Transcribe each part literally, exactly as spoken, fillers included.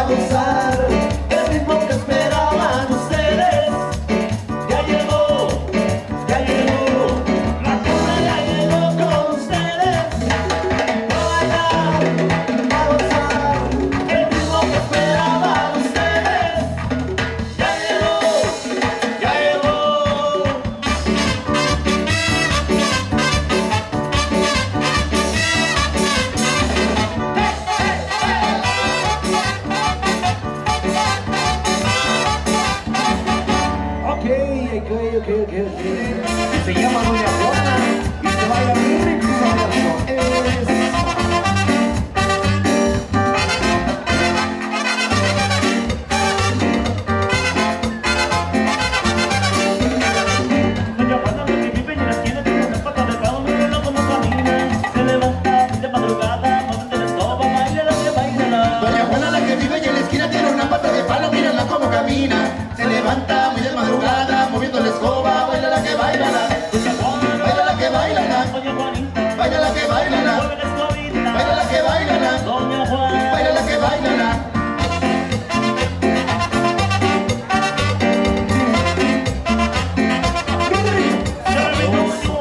gozar el ritmo que esperaban ustedes. Ya llegó, ya llegó, la cumbre ya llegó con ustedes. A bailar, a gozar el ritmo que esperaban ustedes. Ya llegó, ya llegó. Ok, ok, ok, ok, ok. Se llama Doña Juana y se baila muy rico y sabroso. Es... Doña Juana, la que vive en la esquina, tiene una pata de palo, mírenlo como camina. Se levanta de madrugada, mueve la escoba, baila la que baila. Doña Juana, la que vive en la esquina, tiene una pata de palo, mírala cómo camina. Se levanta muy de madrugada, moviendo la escoba, baila la que baila la. Doña Juana, Baila la que baila la. Doña Juanita, Baila la que baila la. mueve la escobita. Baila la que baila la. Doña Juana, Baila la que baila la. se ve el último.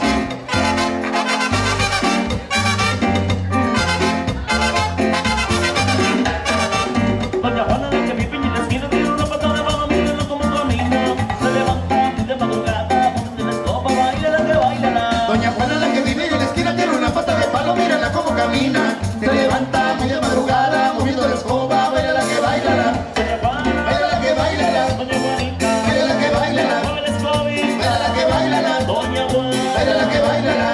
Doña Juana, la que vive en la esquina, tiene una pata de palo, mírenlo como camina. Se levanta de madrugada, mueve la escoba, baila la que baila. Doña Juana, la que vive en la esquina, tiene una pata de palo, mírala cómo camina. Se levanta muy de madrugada, moviendo la escoba, baila la que baila la. Doña Juana, Baila la que baila la. Doña Juanita, Baila la que baila la. mueve la escobita. Baila la que baila la. Doña Juana, Baila la que baila la.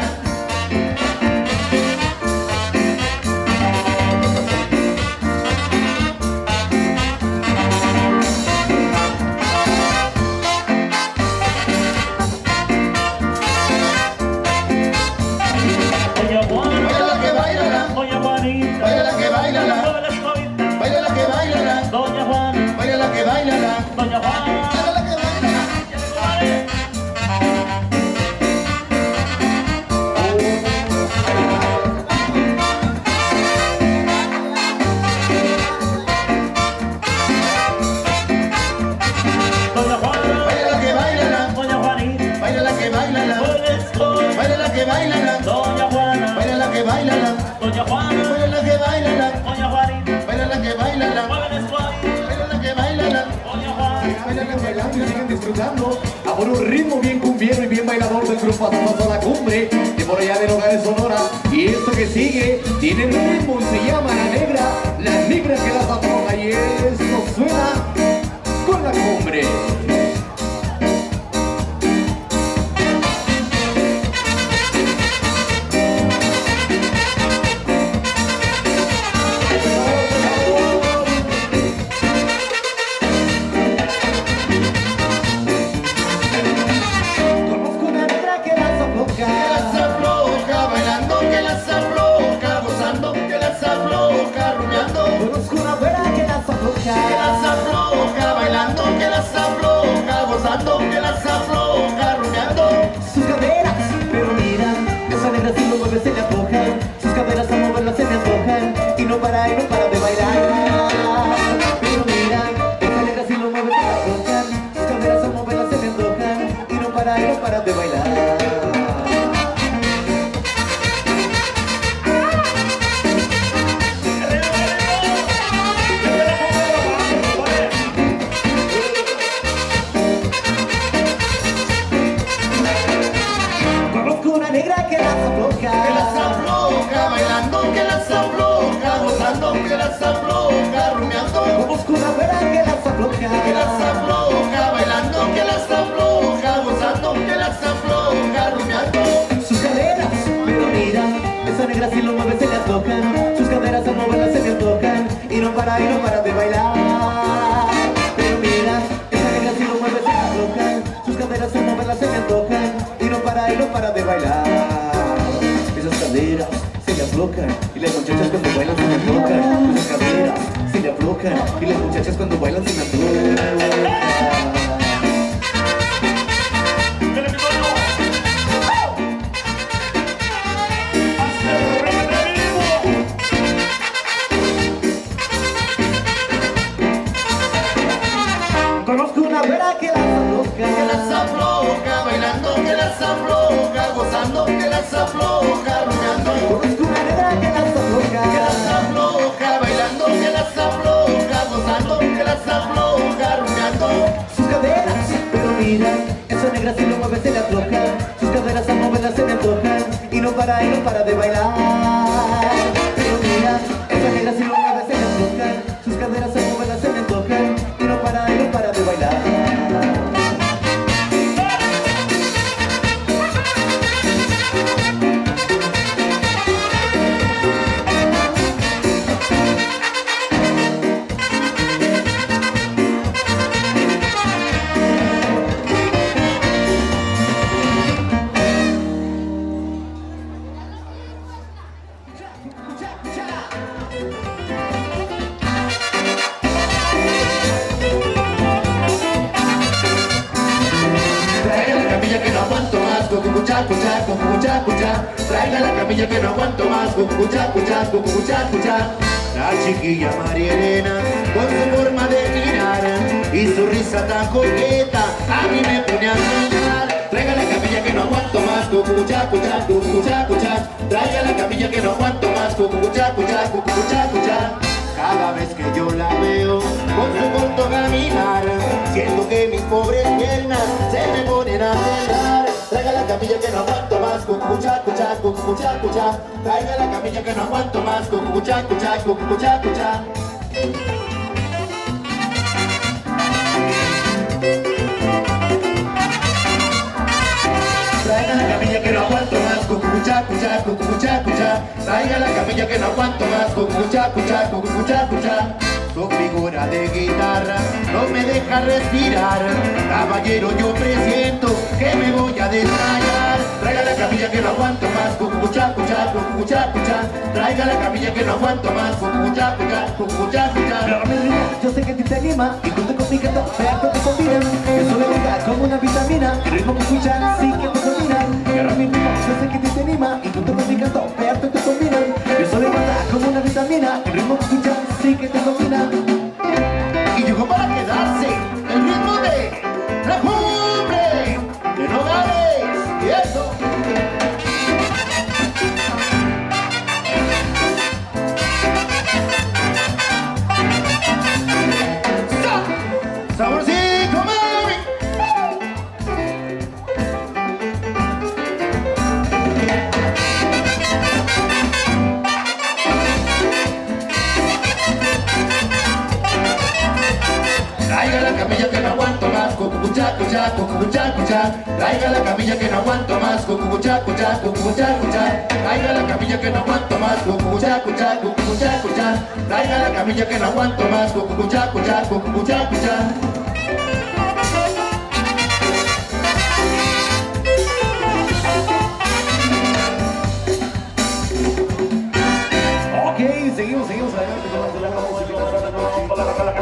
Doña Juana, Baila la que baila la. Doña Juanita, Baila la que baila la. mueve la escobita. Baila la que baila la. Doña Juana, Baila la que baila la. Doña Juana, Baila la que baila la. ya llegó, vale. Doña Juana, Baila la que baila la. Doña Juanita, Baila la que baila la. mueve la escobita. Baila la que baila la. Doña Juana, Baila la que baila la. Doña Juana, Baila la que baila la. Doña Juanita, Baila la que baila la. mueve la escobita. Baila la que baila la. Doña Juana, Bailan bailando y siguen disfrutando a por un ritmo bien cumbiero y bien bailador del grupo Paso a la Cumbre de por allá de Nogales, Sonora. Y esto que sigue tiene ritmo y se llama La Negra, La Negra que las afloja, y esto suena con la cumbre. Conozco una negra que las Que afloja. las afloja bailando, que las afloja gozando, que las afloja rumiando. Conozco una güera que las Que las afloja. afloja bailando, que las afloja gozando, que las afloja rumiando. Sus caderas, pero mira, esa negra si lo mueve se le aflojan. Sus caderas a moverlas se le aflojan. Y no para, y no para de bailar. Pero mira, esa negra si lo mueve se le aflojan. Sus caderas a moverlas se le aflojan. Y no para, y no para de bailar. Conozco una negra que las Que las afloja. afloja bailando, que las afloja gozando, que las afloja rumiando. Conozco una güera que las afloja. Que las afloja bailando, que las afloja gozando, que las afloja rumiando. Sus caderas, pero mira, esa negra si lo mueve se le aflojan. Sus caderas al moverlas se le aflojan. Y no para, y no para de bailar. Pero mira, esa negra si lo mueve se le aflojan. Sus caderas al moverlas se le aflojan. Y no para, y no para de bailar. Esas caderas se le aflojan. Y las muchachas cuando bailan se le aflojan. Esas caderas se le aflojan. Y las muchachas cuando bailan se le aflojan. las afloja rumiando. Conozco una negra que las afloja, Que las afloja bailando, que las afloja gozando, que las afloja rumiando. sus caderas, pero mira, esa negra si lo mueve se le afloja. Sus caderas al moverlas se me antojan y no para y no para de bailar. Pero mira, esa negra si lo mueve se le afloja. Sus caderas al moverlas se me antojan y no para y no para de bailar. Cucucha, cucha, cucucha, cucha. Traiga la camilla que no aguanto más. Cucucha, cucha, cucucha, cucha. La chiquilla María Elena, con su forma de mirar y su risa tan coqueta, a mí me pone a soñar. Traiga la camilla que no aguanto más. Cucucha, cucha, cucucha, cucha. Traiga la camilla que no aguanto más. Cucucha, cucha, cucucha, cucha. Cada vez que yo la veo con su corto caminar, siento que mis pobres piernas se me ponen a temblar. Traiga la camilla que no aguanto más, cucucha, cucha, cucucha, cucha. Traiga la camilla que no aguanto más, cucucha, cucha, cucucha, cucha. Traiga la camilla que no aguanto más, cucucha, cucha, cucucha, cucha. Traiga la camilla que no aguanto más, cucucha, cucha, cucucha, cucha. Su figura de guitarra no me deja respirar. Caballero, yo presiento que me voy a desmayar. Traiga la camilla que no aguanto más, cucucha, cucha, cucucha, cucha. Traiga la camilla que no aguanto más, cucucha, cucha, cucucha, cucha. Yo sé que a ti te anima y junto con mi canto perfecto te combinan. Eso le gusta como una vitamina. El ritmo que escuchan sí que te dominan. Y ahora mi ritmo, yo sé que a ti te anima y junto con mi canto perfecto te combinan. Eso le gusta como una vitamina. El ritmo que escuchan sí que te dominan. Y llegó para quedarse el ritmo de la cumbre de Nogales. Y eso. Sa- Saborcito, mami. Traiga la camilla que no aguanto más, cucucha, cucha, cucucha, cucha. Traiga la camilla que no aguanto más, cucucha, cucha, cucucha, cucha. Traiga la camilla que no aguanto más, cucucha, cucha, cucucha, cucha. Traiga la camilla que no aguanto más, cucucha, cucha, cucucha, cucha. Ok, seguimos, seguimos adelante con más de la música.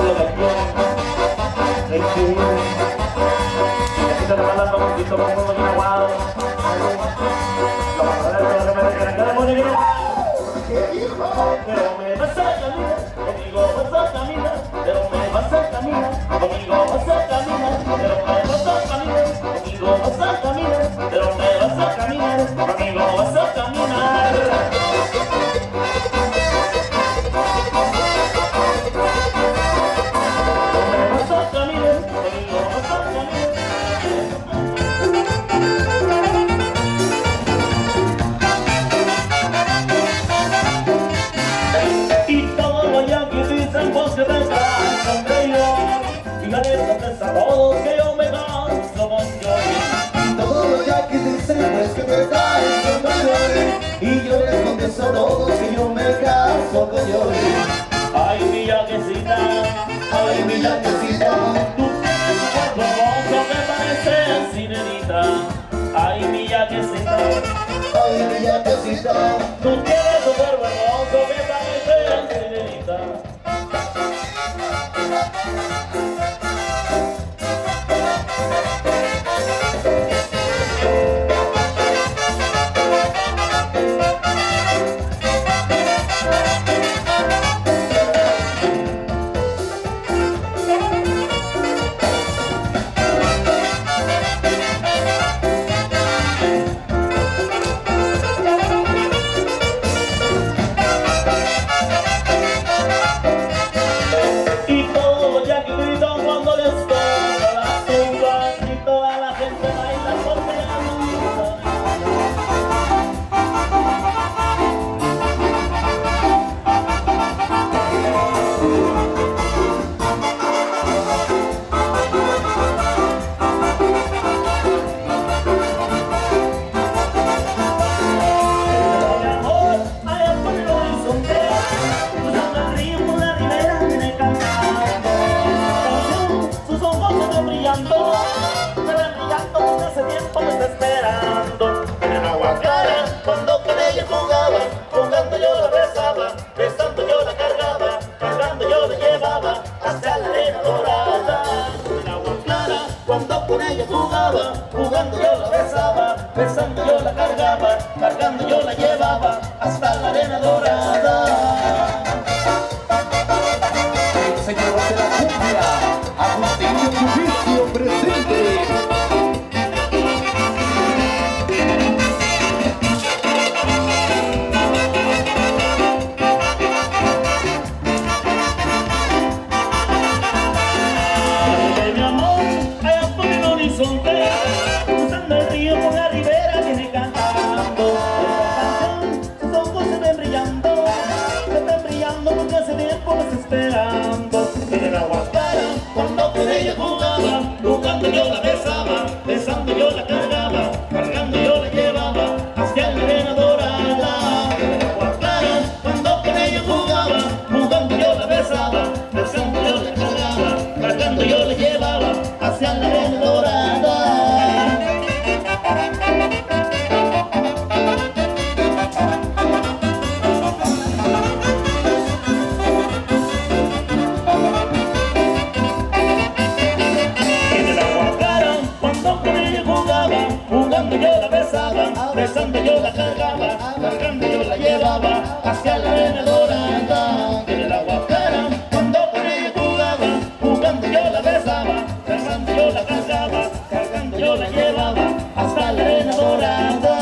Pero me vas a caminar, conmigo vas a caminar, pero me vas a caminar, conmigo vas a caminar, pero me vas a caminar, conmigo vas a caminar, pero me vas a caminar, conmigo vas a caminar. Y todo lo ya que dicen vos que me traes sonreír. Dígales a todos que yo me canso con yo. Todo lo ya que dicen pues que te traes sonreír. Y yo les contesto a todos que yo me caso con yo. Ay, mi yaquecita, Ay, mi yaquecita, tú tienes un cuerpo hermoso que parece sirenita. Ay, mi yaquecita, ay, mi yaquecita. tú tienes un cuerpo hermoso que parece sirenita. arena dorada, en el agua clara, cuando con ella jugaba, jugando yo la besaba, cargando yo la cargaba, cargando yo la llevaba, hasta la arena dorada.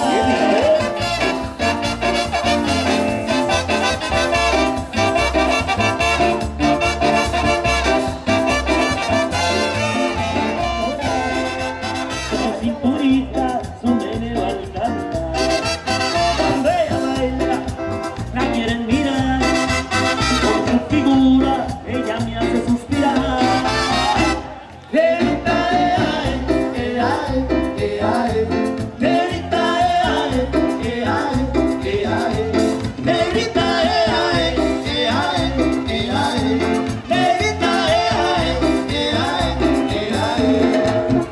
Cinturita, su meneo alcanza, cuando ella baila, la quieren mirar, por su figura, ella me hace suspirar. Nenita, eh, ay, eh, ay, eh, ay. Nenita, eh, ay, eh, ay, eh, ay. Nenita, eh, ay, eh, ay, eh, ay. Nenita, eh, ay, eh, ay, eh, ay.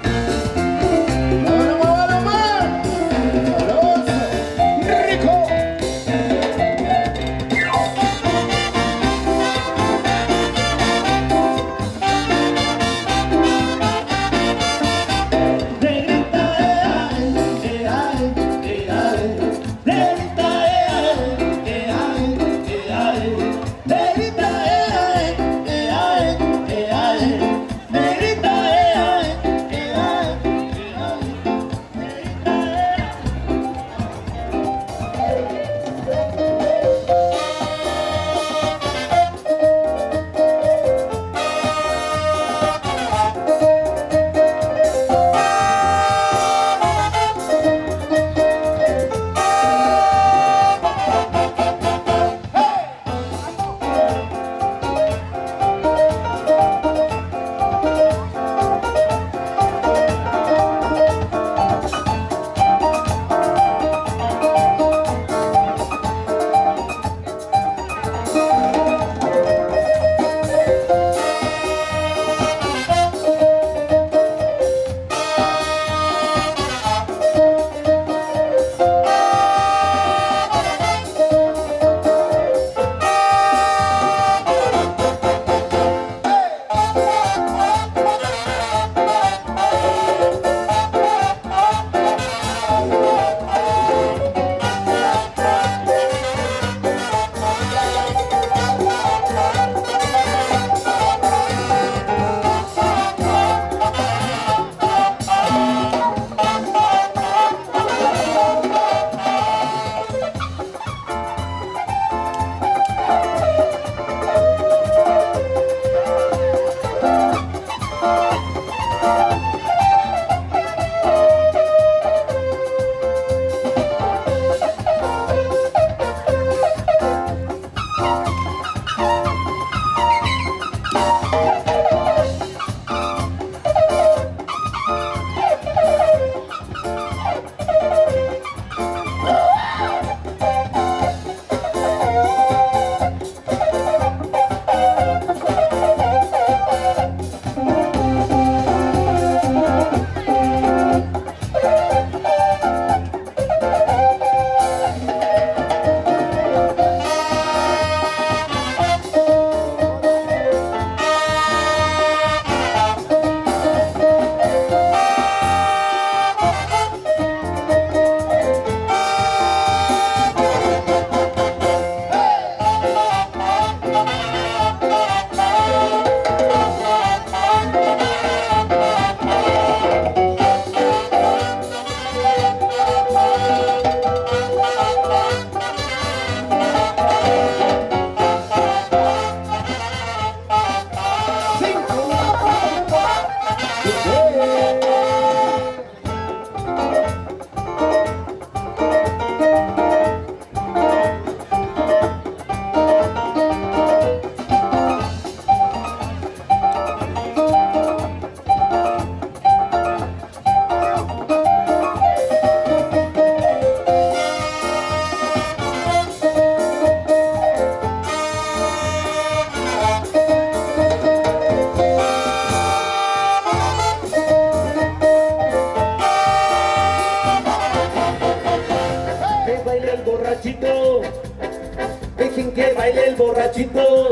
dejen que baile el borrachito,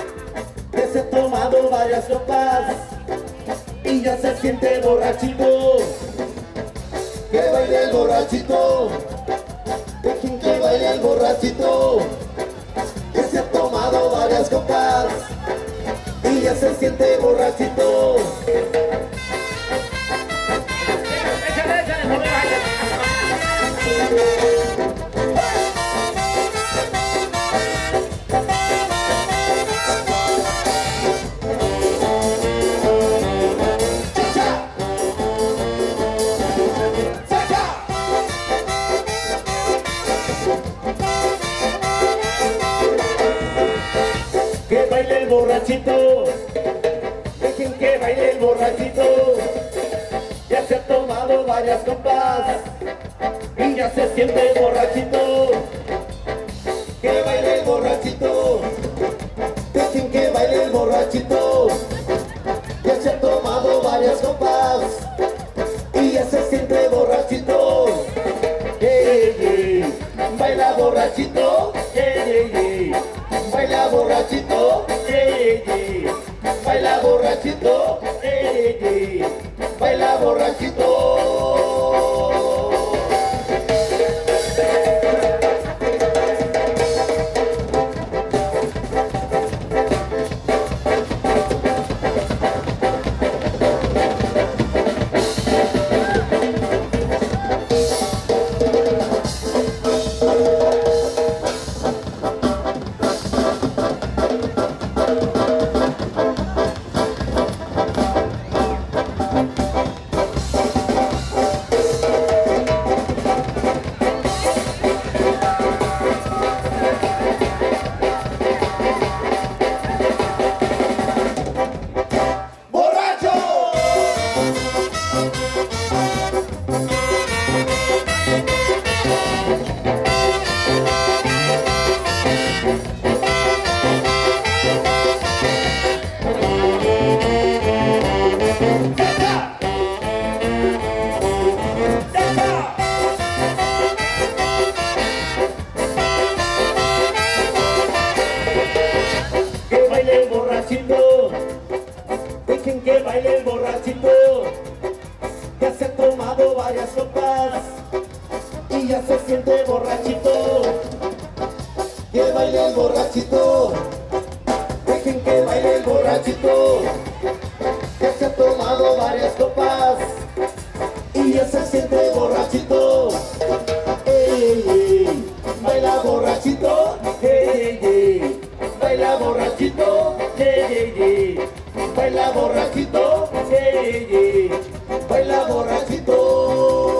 que se ha tomado varias copas y ya se siente borrachito. Que baile el borrachito, dejen que baile el borrachito, varias copas y ya se siente borrachito. Échale, échale, no me vayas. Que baile el borrachito, dejen que baile el borrachito. Ya se ha tomado varias copas y ya se siente borrachito. Que baile el borrachito, dejen que baile el borrachito. Ya se ha tomado varias copas y ya se siente borrachito. Hey, hey, baila borrachito, hey, hey, hey. Baila borrachito, hey, hey, baila borrachito, hey, hey, baila borrachito. Dejen que baile el borrachito, ya se ha tomado varias copas y ya se siente borrachito. Que baile el borrachito, dejen que baile el borrachito, ya se ha tomado varias copas y ya se siente borrachito. Ey, ey, baila borrachito, ey, ey, baila borrachito, ey, ey, baila borrachito, ey, ey, baila borrachito.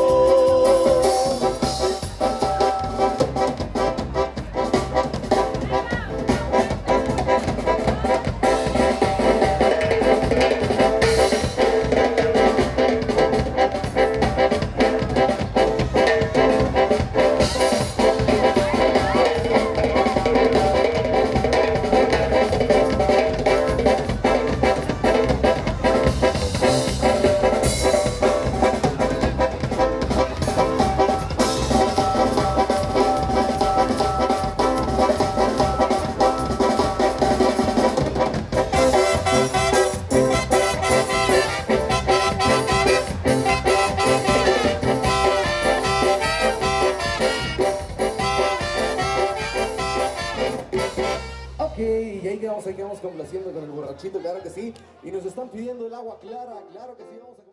Ok, y ahí quedamos, ahí quedamos complaciendo con el borrachito, claro que sí. Y nos están pidiendo el agua clara, claro que sí, vamos a...